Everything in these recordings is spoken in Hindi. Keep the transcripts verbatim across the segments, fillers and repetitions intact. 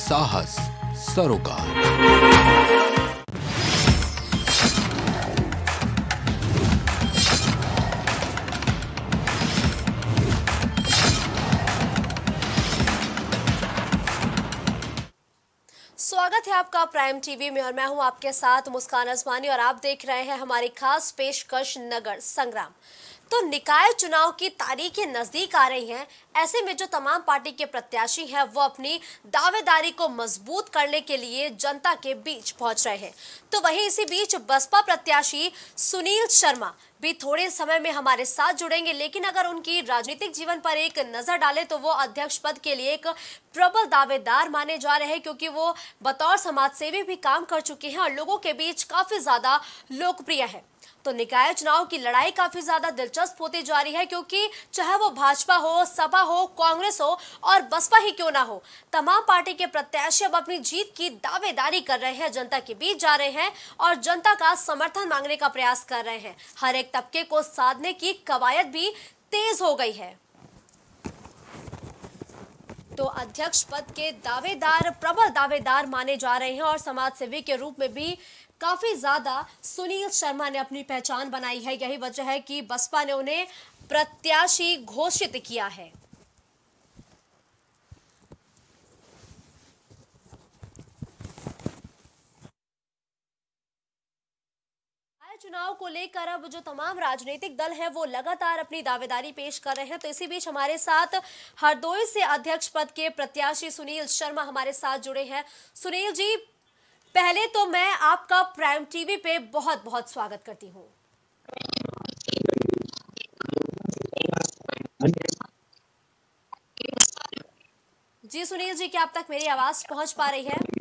साहस सरोकार। स्वागत है आपका प्राइम टीवी में और मैं हूं आपके साथ मुस्कान अजमानी और आप देख रहे हैं हमारी खास पेशकश नगर संग्राम। तो निकाय चुनाव की तारीखें नजदीक आ रही हैं। ऐसे में जो तमाम पार्टी के प्रत्याशी हैं वो अपनी दावेदारी को मजबूत करने के लिए जनता के बीच पहुंच रहे हैं। तो वहीं इसी बीच बसपा प्रत्याशी सुनील शर्मा भी थोड़े समय में हमारे साथ जुड़ेंगे, लेकिन अगर उनकी राजनीतिक जीवन पर एक नजर डालें तो वो अध्यक्ष पद के लिए एक प्रबल दावेदार माने जा रहे हैं, क्योंकि वो बतौर समाज सेवी भी काम कर चुके हैं और लोगों के बीच काफी ज्यादा लोकप्रिय है। तो निकाय चुनाव की लड़ाई काफी ज्यादा दिलचस्प होती जा रही है, क्योंकि चाहे वो भाजपा हो, सपा हो, कांग्रेस हो और बसपा ही क्यों ना हो, तमाम पार्टी के प्रत्याशी अब अपनी जीत की दावेदारी कर रहे हैं, जनता के बीच जा रहे हैं और जनता का समर्थन मांगने का प्रयास कर रहे हैं। हर एक तबके को साधने की कवायद भी तेज हो गई है। तो अध्यक्ष पद के दावेदार प्रबल दावेदार माने जा रहे हैं और समाज सेवी के रूप में भी काफी ज्यादा सुनील शर्मा ने अपनी पहचान बनाई है। यही वजह है कि बसपा ने उन्हें प्रत्याशी घोषित किया है। चुनाव को लेकर अब जो तमाम राजनीतिक दल हैं वो लगातार अपनी दावेदारी पेश कर रहे हैं। तो इसी बीच हमारे साथ हरदोई से अध्यक्ष पद के प्रत्याशी सुनील शर्मा हमारे साथ जुड़े हैं। सुनील जी, पहले तो मैं आपका प्राइम टीवी पे बहुत बहुत स्वागत करती हूँ। जी सुनील जी, क्या आप तक मेरी आवाज पहुंच पा रही है?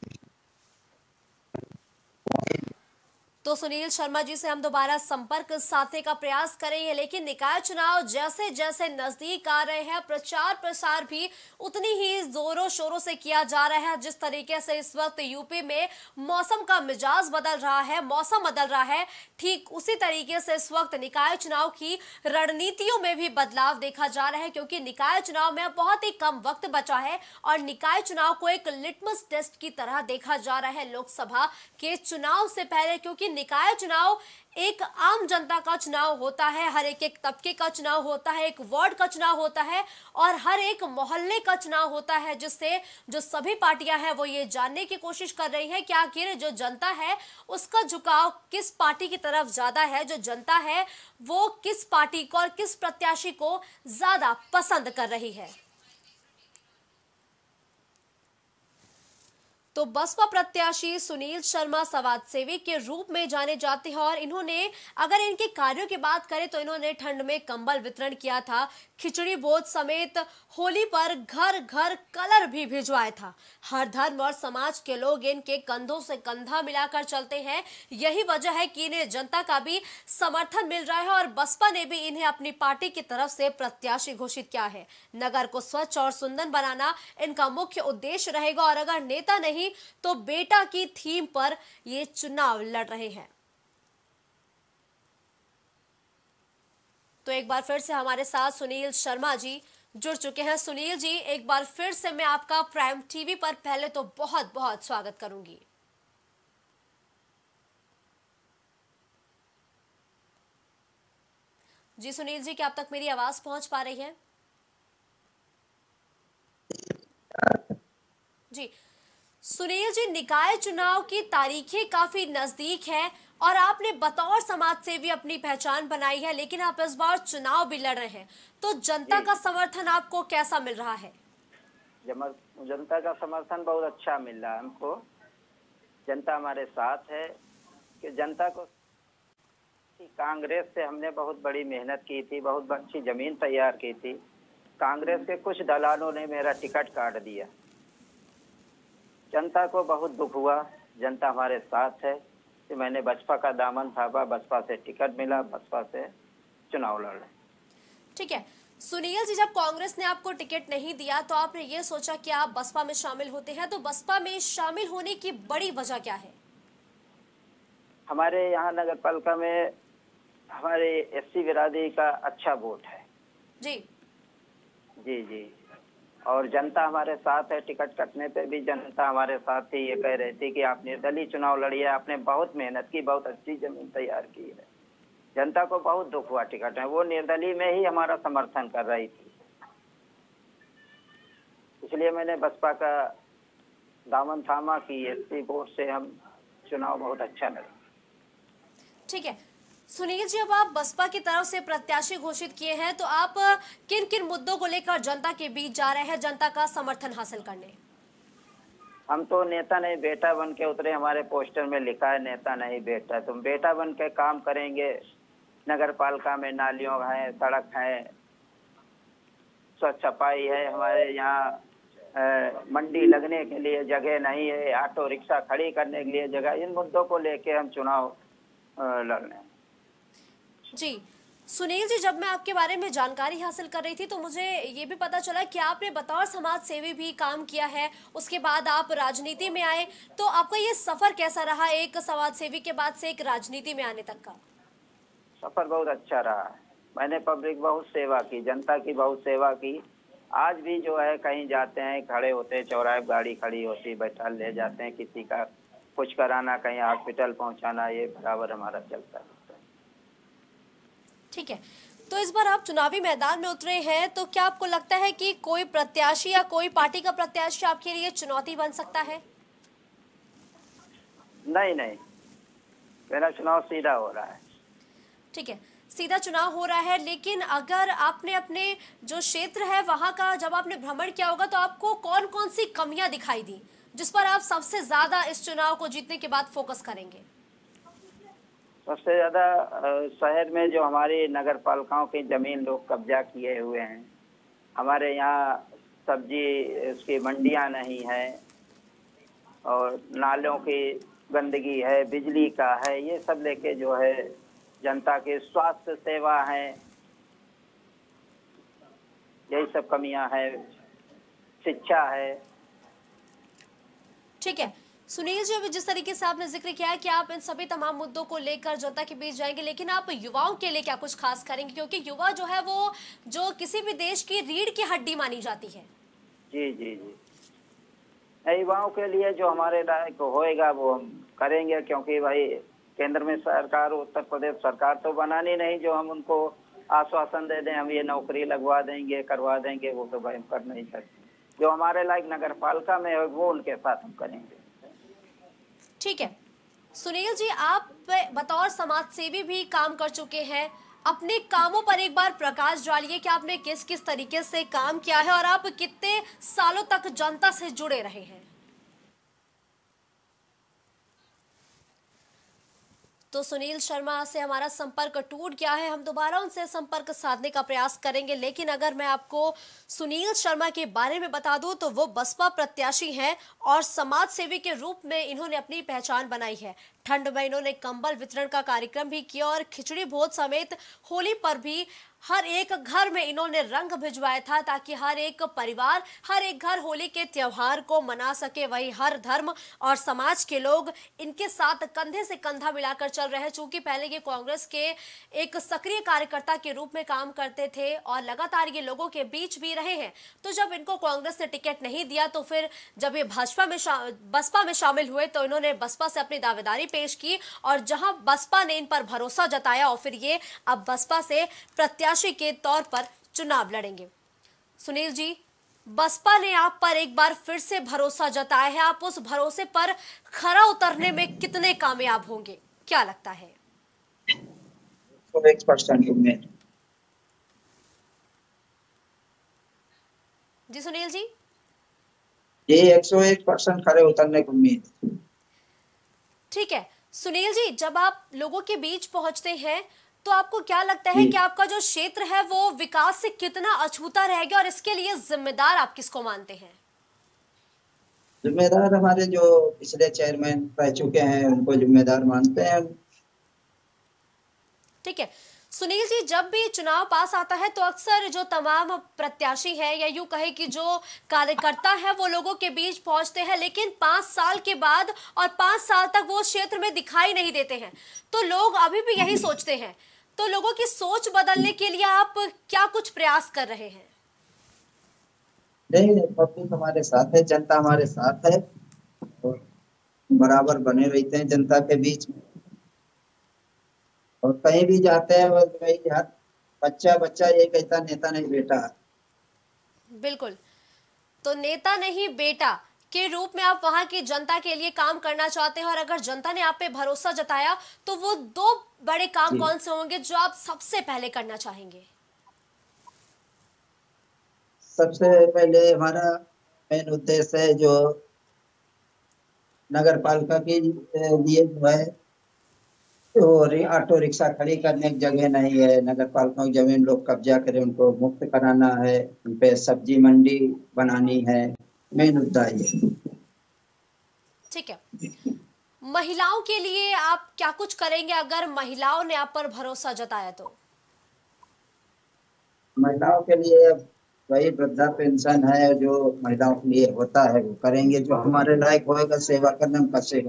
तो सुनील शर्मा जी से हम दोबारा संपर्क साधने का प्रयास करेंगे, लेकिन निकाय चुनाव जैसे जैसे नजदीक आ रहे हैं प्रचार प्रसार भी उतनी ही जोरों शोरों से किया जा रहा है। जिस तरीके से इस वक्त यूपी में मौसम का मिजाज बदल रहा है, मौसम बदल रहा है, ठीक उसी तरीके से इस वक्त निकाय चुनाव की रणनीतियों में भी बदलाव देखा जा रहा है, क्योंकि निकाय चुनाव में बहुत ही कम वक्त बचा है और निकाय चुनाव को एक लिटमस टेस्ट की तरह देखा जा रहा है लोकसभा के चुनाव से पहले, क्योंकि निकाय चुनाव एक आम जनता का चुनाव होता है, हर एक एक तबके का चुनाव होता है, एक वार्ड का चुनाव होता है और हर एक मोहल्ले का चुनाव होता है, जिससे जो सभी पार्टियां हैं वो ये जानने की कोशिश कर रही है कि आखिर जो जनता है उसका झुकाव किस पार्टी की तरफ ज्यादा है, जो जनता है वो किस पार्टी को और किस प्रत्याशी को ज्यादा पसंद कर रही है। तो बसपा प्रत्याशी सुनील शर्मा समाज सेवी के रूप में जाने जाते हैं और इन्होंने, अगर इनके कार्यों की बात करें तो इन्होंने ठंड में कंबल वितरण किया था, खिचड़ी भोज समेत होली पर घर घर कलर भी भिजवाया था। हर धर्म और समाज के लोग इनके कंधों से कंधा मिलाकर चलते हैं। यही वजह है कि इन्हें जनता का भी समर्थन मिल रहा है और बसपा ने भी इन्हें अपनी पार्टी की तरफ से प्रत्याशी घोषित किया है। नगर को स्वच्छ और सुंदर बनाना इनका मुख्य उद्देश्य रहेगा और अगर नेता नहीं तो बेटा की थीम पर ये चुनाव लड़ रहे हैं। तो एक बार फिर से हमारे साथ सुनील शर्मा जी जुड़ चुके हैं। सुनील जी, एक बार फिर से मैं आपका प्राइम टीवी पर पहले तो बहुत बहुत स्वागत करूंगी। जी सुनील जी, क्या आप तक मेरी आवाज पहुंच पा रही है? जी सुनील जी, निकाय चुनाव की तारीखें काफी नजदीक है और आपने बतौर समाज सेवी अपनी पहचान बनाई है, लेकिन आप इस बार चुनाव भी लड़ रहे हैं, तो जनता का समर्थन आपको कैसा मिल रहा है? जनता का समर्थन बहुत अच्छा मिल रहा है हमको। जनता हमारे साथ है कि जनता को, कांग्रेस से हमने बहुत बड़ी मेहनत की थी, बहुत अच्छी जमीन तैयार की थी। कांग्रेस के कुछ दलालों ने मेरा टिकट काट दिया। जनता को बहुत दुख हुआ। जनता हमारे साथ है कि मैंने बसपा का दामन थामा, बसपा से टिकट मिला, बसपा से चुनाव लड़ रहे। ठीक है सुनील जी, जब कांग्रेस ने आपको टिकट नहीं दिया तो आपने ये सोचा कि आप बसपा में शामिल होते हैं, तो बसपा में शामिल होने की बड़ी वजह क्या है? हमारे यहाँ नगर पालिका में हमारे एससी बिरादरी का अच्छा वोट है। जी जी जी और जनता हमारे साथ है। टिकट कटने पे भी जनता हमारे साथ थी। ये कह रही थी कि आप निर्दलीय चुनाव लड़िए, आपने बहुत मेहनत की, बहुत अच्छी जमीन तैयार की है। जनता को बहुत दुख हुआ टिकट में, वो निर्दलीय में ही हमारा समर्थन कर रही थी। इसलिए मैंने बसपा का दामन थामा कि एसपी वोट से हम चुनाव बहुत अच्छा लड़े। ठीक है सुनील जी, अब आप बसपा की तरफ से प्रत्याशी घोषित किए हैं, तो आप किन किन मुद्दों को लेकर जनता के बीच जा रहे हैं जनता का समर्थन हासिल करने? हम तो नेता नहीं बेटा बन के उतरे। हमारे पोस्टर में लिखा है नेता नहीं बेटा। तुम बेटा बन के काम करेंगे। नगर पालिका में नालियों है, सड़क है, स्वच्छ सफाई है। हमारे यहाँ मंडी लगने के लिए जगह नहीं है, ऑटो रिक्शा खड़ी करने के लिए जगह। इन मुद्दों को लेके हम चुनाव लड़ने। जी सुनील जी, जब मैं आपके बारे में जानकारी हासिल कर रही थी तो मुझे ये भी पता चला कि आपने बतौर समाज सेवी भी काम किया है, उसके बाद आप राजनीति में आए। तो आपका ये सफर कैसा रहा, एक समाज सेवी के बाद से एक राजनीति में आने तक का? सफर बहुत अच्छा रहा। मैंने पब्लिक बहुत सेवा की, जनता की बहुत सेवा की। आज भी जो है कहीं जाते हैं, खड़े होते हैं चौराहे, गाड़ी खड़ी होती, बैठा ले जाते हैं। किसी का कुछ कराना, कहीं हॉस्पिटल पहुंचाना, ये बराबर हमारा चलता है। ठीक है, तो इस बार आप चुनावी मैदान में उतरे हैं, तो क्या आपको लगता है कि कोई प्रत्याशी या कोई पार्टी का प्रत्याशी आपके लिए चुनौती बन सकता है? नहीं नहीं, मेरा चुनाव सीधा हो रहा है। ठीक है, सीधा चुनाव हो रहा है, लेकिन अगर आपने अपने जो क्षेत्र है वहां का जब आपने भ्रमण किया होगा तो आपको कौन कौन सी कमियां दिखाई दी जिस पर आप सबसे ज्यादा इस चुनाव को जीतने के बाद फोकस करेंगे? सबसे ज्यादा शहर में जो हमारी नगर पालिकाओं की जमीन लोग कब्जा किए हुए हैं। हमारे यहाँ सब्जी उसकी मंडियाँ नहीं है, और नालों की गंदगी है, बिजली का है, ये सब लेके जो है जनता की स्वास्थ्य सेवा है, यही सब कमियां है। शिक्षा है। ठीक है सुनील जी, अभी जिस तरीके से आपने जिक्र किया है कि आप इन सभी तमाम मुद्दों को लेकर जनता के बीच जाएंगे, लेकिन आप युवाओं के लिए क्या कुछ खास करेंगे, क्योंकि युवा जो है वो जो किसी भी देश की रीढ़ की हड्डी मानी जाती है? जी जी जी, युवाओं के लिए जो हमारे लायक होएगा वो हम करेंगे, क्योंकि भाई केंद्र में सरकार, उत्तर प्रदेश सरकार तो बनानी नहीं जो हम उनको आश्वासन दे दें हम ये नौकरी लगवा देंगे, करवा देंगे, वो तो भाई हम कर नहीं सकते। जो हमारे लायक नगर पालिका में है वो उनके साथ हम करेंगे। ठीक है सुनील जी, आप बतौर समाज सेवी भी काम कर चुके हैं, अपने कामों पर एक बार प्रकाश डालिए कि आपने किस किस तरीके से काम किया है और आप कितने सालों तक जनता से जुड़े रहे हैं। तो सुनील शर्मा से हमारा संपर्क टूट गया है, हम दोबारा उनसे संपर्क साधने का प्रयास करेंगे। लेकिन अगर मैं आपको सुनील शर्मा के बारे में बता दूं तो वो बसपा प्रत्याशी हैं और समाज सेवी के रूप में इन्होंने अपनी पहचान बनाई है। ठंड में इन्होंने कंबल वितरण का कार्यक्रम भी किया और खिचड़ी भोज समेत होली पर भी हर एक घर में इन्होंने रंग भिजवाया था ताकि हर एक परिवार, हर एक घर होली के त्योहार को मना सके। वही हर धर्म और समाज के लोग इनके साथ कंधे से कंधा मिलाकर चल रहे हैं। चूंकि पहले ये कांग्रेस के एक सक्रिय कार्यकर्ता के रूप में काम करते थे और लगातार ये लोगों के बीच भी रहे हैं, तो जब इनको कांग्रेस ने टिकट नहीं दिया तो फिर जब ये भाजपा में बसपा में शामिल हुए तो इन्होंने बसपा से अपनी दावेदारी पेश की और जहां बसपा ने इन पर भरोसा जताया और फिर ये अब बसपा से प्रत्याशी के तौर पर चुनाव लड़ेंगे। सुनील जी, बसपा ने आप पर एक बार फिर से भरोसा जताया है, आप उस भरोसे पर खरा उतरने में कितने कामयाब होंगे, क्या लगता है? एक परसेंट उम्मीद। जी सुनील जी, ये एक सौ एक परसेंट खरे उतरने की उम्मीद। ठीक है सुनील जी, जब आप लोगों के बीच पहुंचते हैं तो आपको क्या लगता है कि आपका जो क्षेत्र है वो विकास से कितना अछूता रहेगा और इसके लिए जिम्मेदार आप किसको मानते हैं? जिम्मेदार हमारे जो पिछले चेयरमैन रह चुके हैं उनको जिम्मेदार मानते हैं। ठीक है सुनील जी, जब भी चुनाव पास आता है तो अक्सर जो तमाम प्रत्याशी है या यूं कहे कि जो कार्यकर्ता है वो लोगों के बीच पहुंचते हैं, लेकिन पांच साल के बाद और पांच साल तक वो क्षेत्र में दिखाई नहीं देते हैं। तो लोग अभी भी यही सोचते हैं, तो लोगों की सोच बदलने के लिए आप क्या कुछ प्रयास कर रहे हैं? नहीं, पब्लिक हमारे साथ है, जनता हमारे साथ है और बराबर बने रहते हैं जनता के बीच में। और कहीं भी जाते हैं बस वही हर बच्चा बच्चा ये कहता नेता नहीं बेटा। बिल्कुल। तो नेता नहीं बेटा के रूप में आप वहां की जनता के लिए काम करना चाहते हैं, और अगर जनता ने आप पे भरोसा जताया तो वो दो बड़े काम जी, कौन से होंगे जो आप सबसे पहले करना चाहेंगे? सबसे पहले हमारा मेन उद्देश्य है जो नगर पालिका के लिए जो है, और ऑटो रिक्शा खड़ी करने की जगह नहीं है, नगर पालिका की जमीन लोग कब्जा करें उनको मुक्त कराना है, उन पे सब्जी मंडी बनानी है, मेन मुद्दा ये। ठीक है। महिलाओं के लिए आप क्या कुछ करेंगे अगर महिलाओं ने आप पर भरोसा जताया तो? महिलाओं के लिए वही वृद्धा पेंशन है जो महिलाओं के लिए होता है वो करेंगे, जो हमारे लायक होएगा सेवा करने में कसेगा।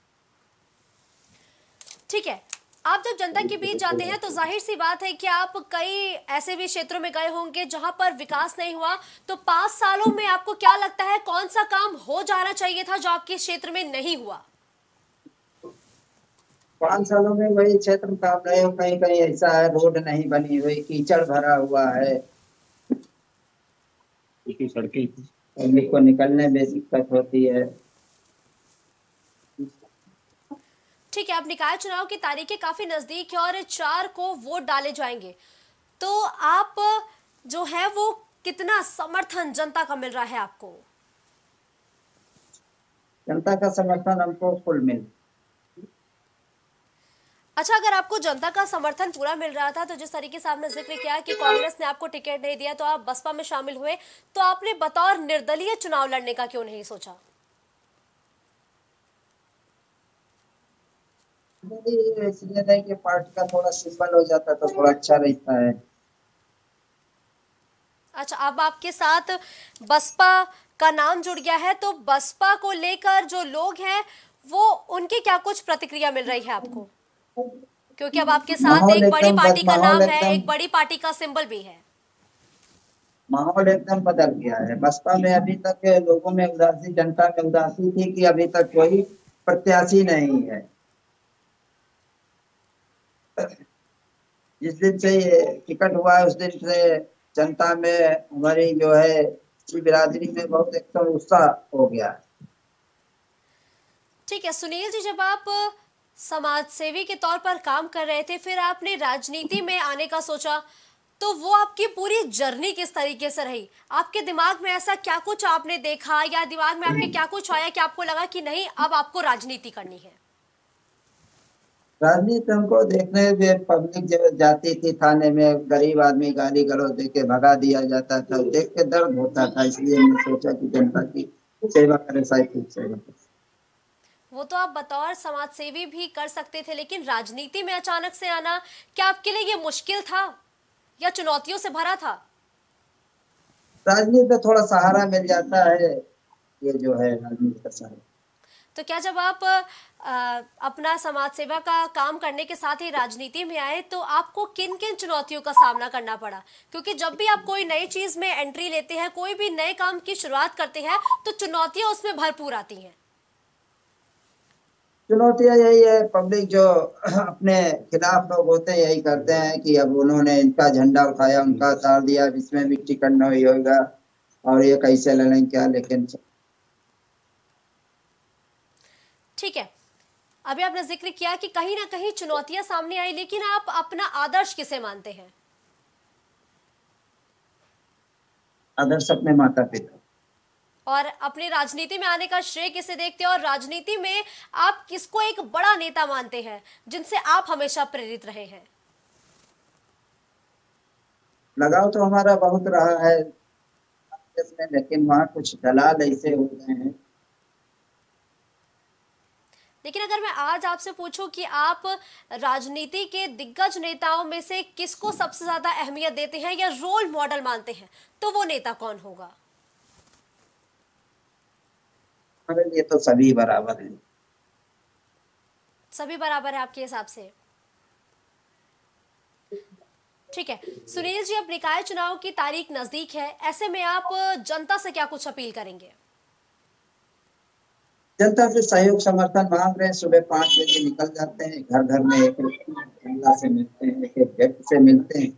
ठीक है। आप जब जनता के बीच जाते हैं तो जाहिर सी बात है कि आप कई ऐसे भी क्षेत्रों में गए होंगे जहां पर विकास नहीं हुआ, तो पांच सालों में आपको क्या लगता है कौन सा काम हो जाना चाहिए था जो आपके क्षेत्र में नहीं हुआ? पाँच सालों में वही क्षेत्र में काम नहीं हो, कहीं कहीं ऐसा है रोड नहीं बनी हुई, कीचड़ भरा हुआ है, सड़कें पब्लिक को निकलने में दिक्कत होती है। ठीक है। अब निकाय चुनाव की तारीखें काफी नजदीक है और चार को वोट डाले जाएंगे, तो आप जो है वो कितना समर्थन जनता का मिल रहा है आपको? जनता का समर्थन हमको फुल मिल। अच्छा, अगर आपको जनता का समर्थन पूरा मिल रहा था तो जिस तरीके से आपने जिक्र किया कि कांग्रेस ने आपको टिकट नहीं दिया तो आप बसपा में शामिल हुए, तो आपने बतौर निर्दलीय चुनाव लड़ने का क्यों नहीं सोचा? इसलिए नहीं कि पार्टी का थोड़ा सिंबल हो जाता तो थोड़ा अच्छा रहता है। अच्छा, अब आपके साथ बसपा का नाम जुड़ गया है, तो बसपा को लेकर जो लोग हैं वो उनकी क्या कुछ प्रतिक्रिया मिल रही है आपको? क्योंकि अब आपके साथ माहौल एक बड़ी एकदम पार्टी का नाम माहौल है, एकदम एक बड़ी पार्टी का सिंबल भी है। माहौल एकदम बदल गया है। बसपा में अभी तक लोगों में उदासी, जनता में उदासी थी कि अभी तक कोई प्रत्याशी नहीं है। जिस दिन से ये टिकट हुआ है उस दिन से जनता में हमारी जो है बिरादरी में बहुत एकदम उत्साह हो गया। ठीक है सुनील जी, जब आप समाज सेवी के तौर पर काम कर रहे थे, फिर आपने राजनीति में आने का सोचा, तो वो आपकी पूरी जर्नी किस तरीके से रही? आपके दिमाग में ऐसा क्या कुछ आपने देखा या दिमाग में आपके क्या कुछ आया कि आपको लगा कि नहीं अब आपको राजनीति करनी है? राजनीति हमको देखने में पब्लिक जब जाती थी थाने में, गरीब आदमी गाली गलौज दे के भगा दिया जाता था, देख के दर्द होता था, इसलिए हमने सोचा कि जनता की सेवा करें, साहित्यिक सेवा करें। वो तो आप बतौर समाज सेवी भी कर सकते थे, लेकिन राजनीति में अचानक से आना क्या आपके लिए ये मुश्किल था या चुनौतियों से भरा था? राजनीति में थोड़ा सहारा मिल जाता है, ये जो है राजनीति का सहारा। तो क्या जब आप आ, अपना समाज सेवा का काम करने के साथ ही राजनीति में आए तो आपको किन किन चुनौतियों का सामना करना पड़ा? क्योंकि जब भी आप कोई नई चीज में एंट्री लेते हैं, कोई भी नए काम की शुरुआत करते हैं, तो चुनौतियां उसमें भरपूर आती हैं। चुनौतियां यही है, पब्लिक जो अपने खिलाफ लोग होते हैं यही करते हैं कि अब उन्होंने इनका झंडा उठाया, उनका तार दिया, इसमें भी टिकट नहीं होगा और ये कैसे लड़ेंगे क्या। लेकिन ठीक है, अभी आपने जिक्र किया कि कहीं ना कहीं चुनौतियां सामने आई, लेकिन आप अपना आदर्श किसे मानते हैं? आदर्श अपने माता पिता। और अपनी राजनीति में आने का श्रेय किसे देखते हैं, और राजनीति में आप किसको एक बड़ा नेता मानते हैं जिनसे आप हमेशा प्रेरित रहे हैं? लगाव तो हमारा बहुत रहा है इसमें, लेकिन वहाँ कुछ दलाल ऐसे हो गए हैं। लेकिन अगर मैं आज आपसे पूछूं कि आप राजनीति के दिग्गज नेताओं में से किसको सबसे ज्यादा अहमियत देते हैं या रोल मॉडल मानते हैं, तो वो नेता कौन होगा? हमारे लिए तो सभी बराबर हैं। सभी बराबर है आपके हिसाब से? ठीक है सुनील जी, अब निकाय चुनाव की तारीख नजदीक है, ऐसे में आप जनता से क्या कुछ अपील करेंगे? जनता से सहयोग समर्थन मांग रहे हैं। सुबह पाँच बजे निकल जाते हैं, घर घर में एक एक महिला से मिलते हैं, एक एक व्यक्ति से मिलते हैं।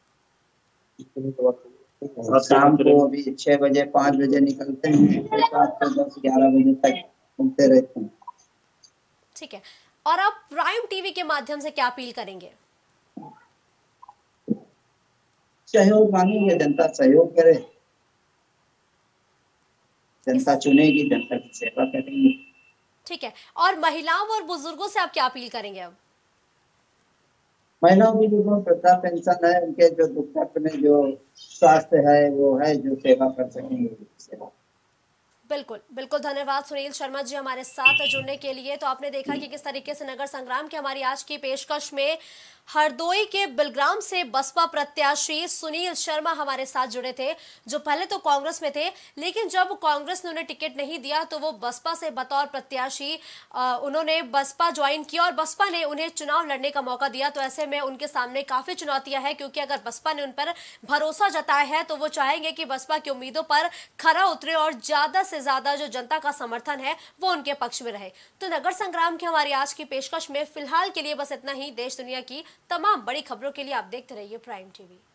और शाम को अभी छह बजे पाँच बजे निकलते हैं, सात से दस ग्यारह बजे तक घूमते रहते हैं। ठीक है, और आप प्राइम टीवी के माध्यम से क्या अपील करेंगे? सहयोग मांगेंगे, जनता सहयोग करे, जनता चुनेगी, जनता की सेवा करेंगे। ठीक है, और महिलाओं और बुजुर्गों से आप क्या अपील करेंगे? अब महिलाओं की जो वृद्धा पेंशन है, उनके जो दुख में जो स्वास्थ्य है वो है, जो सेवा कर सकेंगे सेवा। बिल्कुल बिल्कुल, धन्यवाद सुनील शर्मा जी हमारे साथ जुड़ने के लिए। तो आपने देखा कि किस तरीके से नगर संग्राम की हमारी आज की पेशकश में हरदोई के बिलग्राम से बसपा प्रत्याशी सुनील शर्मा हमारे साथ जुड़े थे, जो पहले तो कांग्रेस में थे, लेकिन जब कांग्रेस ने उन्हें टिकट नहीं दिया तो वो बसपा से बतौर प्रत्याशी उन्होंने बसपा ज्वाइन किया और बसपा ने उन्हें चुनाव लड़ने का मौका दिया। तो ऐसे में उनके सामने काफी चुनौतियां हैं, क्योंकि अगर बसपा ने उन पर भरोसा जताया है तो वो चाहेंगे कि बसपा की उम्मीदों पर खरा उतरे और ज्यादा से ज्यादा जो जनता का समर्थन है वो उनके पक्ष में रहे। तो नगर संग्राम की हमारी आज की पेशकश में फिलहाल के लिए बस इतना ही। देश दुनिया की तमाम बड़ी खबरों के लिए आप देखते रहिए प्राइम टीवी।